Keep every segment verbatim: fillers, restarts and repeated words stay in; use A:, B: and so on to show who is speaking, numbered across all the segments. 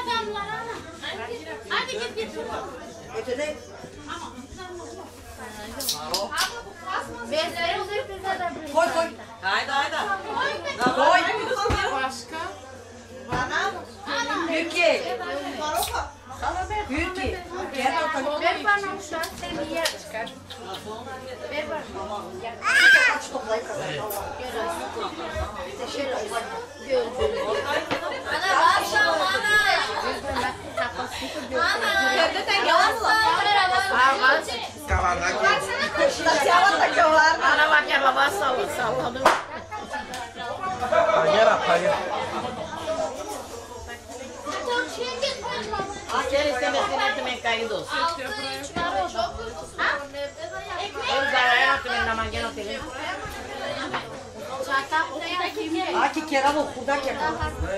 A: adamlar ana. Hadi git git.
B: Ötede.
A: Bezleri uzayıp bize de bir.
B: Koy koy.
C: Haydi haydi.
B: Koy.
D: Başka?
B: Büyüki. Büyüki. Gel bakalım.
A: Ver bana şu an sen bir yer çıkar. Ver bana.
B: Kaç toplayıp kadar. Teşekkür ederim.
A: Ana başla ana. Ana. Evde de yalan mı?
D: Kavarda
B: Taşıyala da kavar.
E: Ana bak ya baba salladı salladı.
D: Hayır hayır.
E: Asker istemezsin etmeyin kaydı olsun. El zaraya atmayın ama gene otelin.
B: Aki keram okulda keram.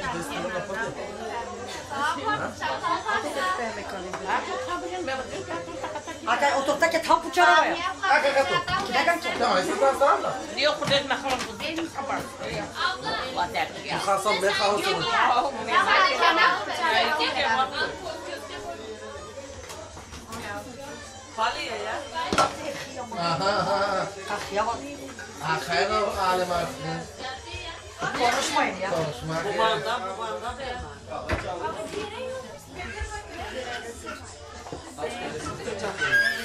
B: Aki otokta ke tam puçara ya.
D: Aka kato.
B: Kidagan ke.
D: Tamam, istiyorsan sana da.
E: Diyor kudet mahrum kudet kabar. Water.
D: Hasan ben kalsın.
C: Haliye ya.
D: Aha aha.
B: Kahya bak.
D: Ah, hayır alim artık.
B: Konuşmayın ya.
D: Konuşmak.
C: Bu banda bu banda.
D: Kaç